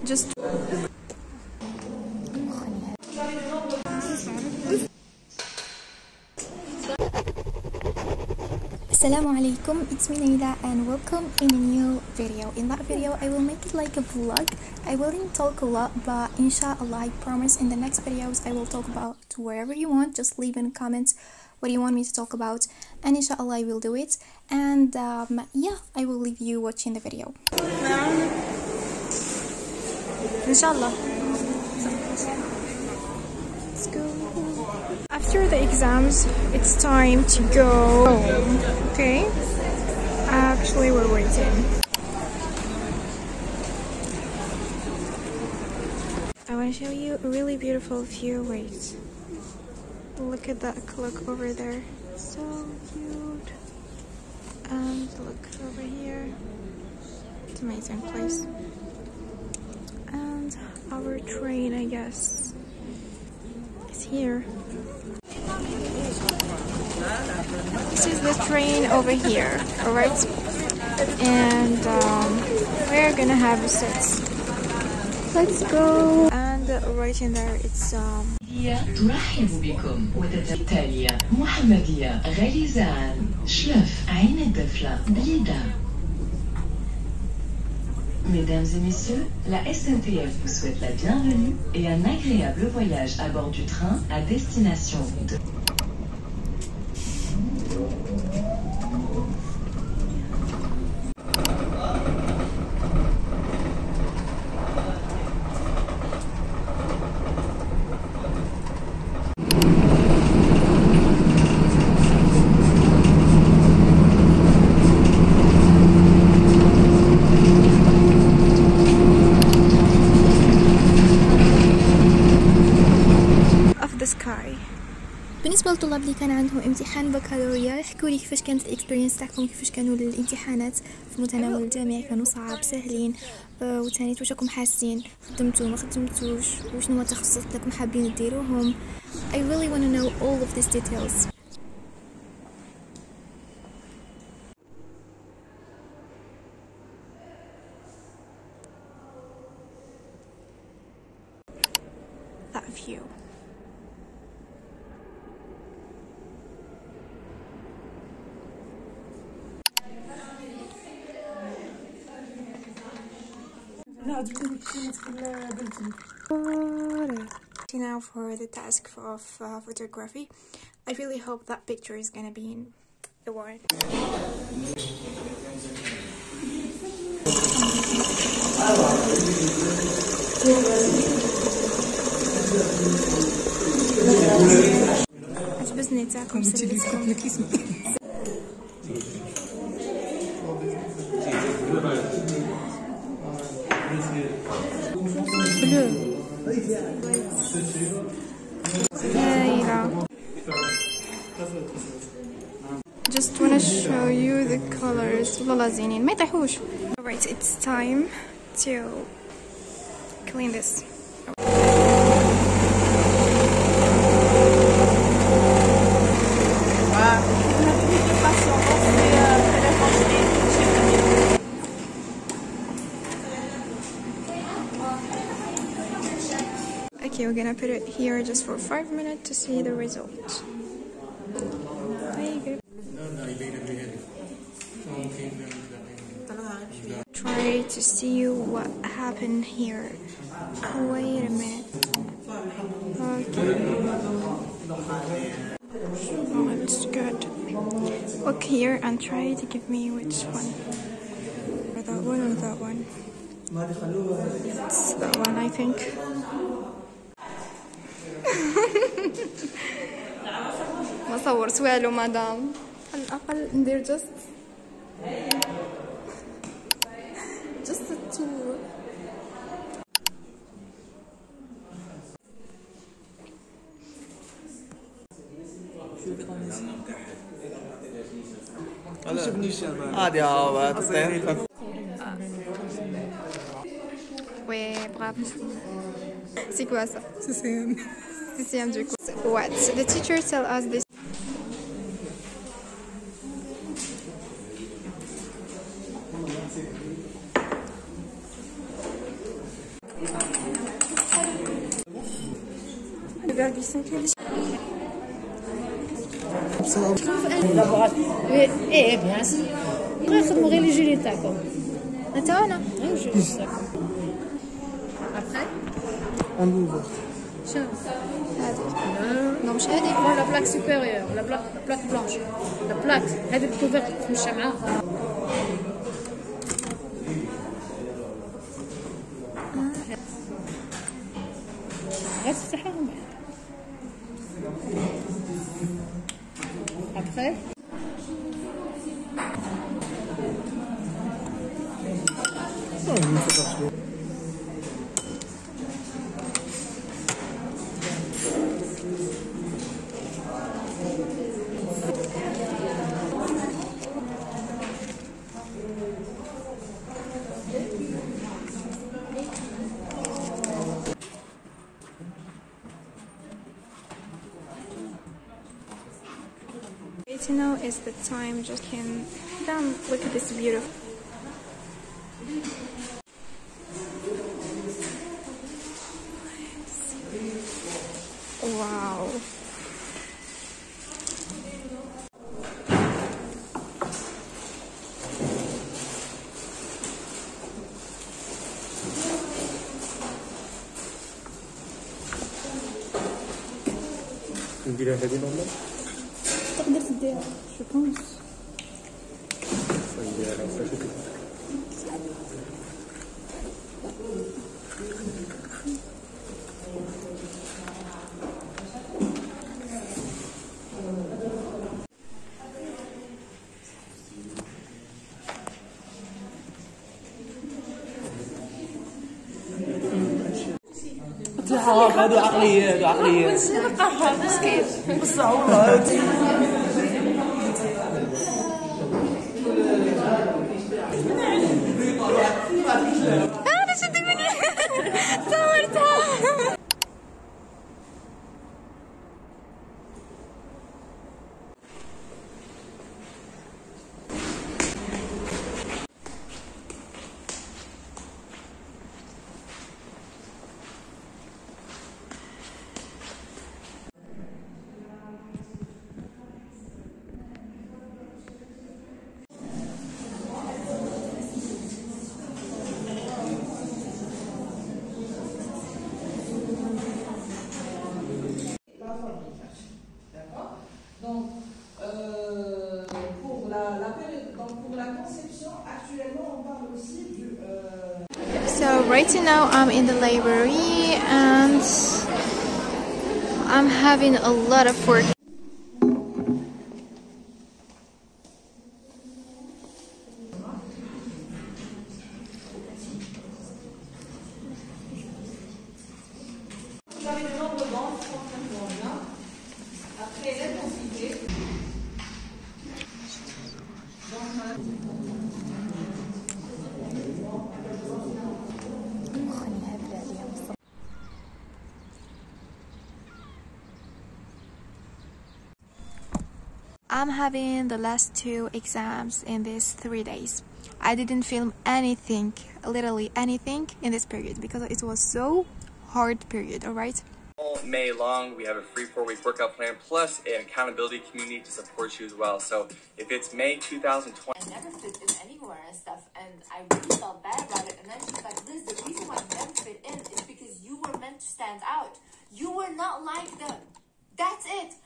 just Assalamu alaikum, it's me Naila and welcome in a new video. In that video I will make it like a vlog. I won't talk a lot, but inshallah I promise in the next videos I will talk about wherever you want. Just leave in comments what you want me to talk about and inshallah I will do it. And yeah, I will leave you watching the video. Inshallah. Let's go. After the exams, it's time to go home. Okay? Actually, we're waiting. I want to show you a really beautiful view. Wait. Look at that clock over there. So cute. And look over here. It's an amazing place. And our train, I guess, is here. This is the train over here, alright? And we're gonna have a sit. Let's go. And right in there it's ترحب بكم إيطاليا محمدية غليزان شلف عين الدفلة بليدة. Mesdames et messieurs, la SNCF vous souhaite la bienvenue et un agréable voyage à bord du train à destination de... بالنسبة للطلاب اللي كان عندهم امتحان بكالوريا، يحكوا لي كيفاش كانت الاكسبيرينس تاعكم، كيفاش كانوا الامتحانات في متناول الجميع، كانوا صعب سهلين، وثاني واش راكم حاسين، خدمتوا ما خدمتوش، وشنو هو التخصصات اللي راكم حابين ديروهم. I really want to know all of these details. That view. Now for the task of photography. I really hope that picture is gonna be in the word. عجبتني تاعكم سلسلكم. Just wanna show you the colors. والله زينين ما يطيحوش. Alright, it's time to clean this. Okay, we're gonna put it here just for 5 minutes to see the result. Try to see what happened here. Wait a minute. Okay. Oh, it's good. Look here and try to give me which one. Or that one or that one. It's that one, I think. ما صورت والو مدام. على الأقل ندير just a tour. عادي Oui, bravo. C'est quoi ça? CCM. CCM du coup. What? The teacher tell us this. ايه بيان سور نخدموا غير لي جيلي تاعكم انت وانا جيلي تاعكم ابخي ندوزو. شنو هذه نو مش هذه لا بلاك سوبيريور لا بلاك بلانش لا بلاك هذه الكوفرت تمشى معاها غير تفتحها من بعد ابخي Right now is the time just can down look at this beautiful wow. نديرها هذه نورمال. تقدر تديها جو بونس نديرها على فاشي. هادو عقلية هادو عقلية. بصح والله انا شد مني صورتها. So right now I'm in the library and I'm having a lot of work. I'm having the last 2 exams in these 3 days. I didn't film anything, literally anything in this period because it was so hard period, alright? All May long, we have a free 4-week workout plan plus an accountability community to support you as well. So if it's May 2020, I never fit in anywhere and stuff, and I really felt bad about it. And then she's like, Liz, the reason why you never fit in is because you were meant to stand out. You were not like them. That's it.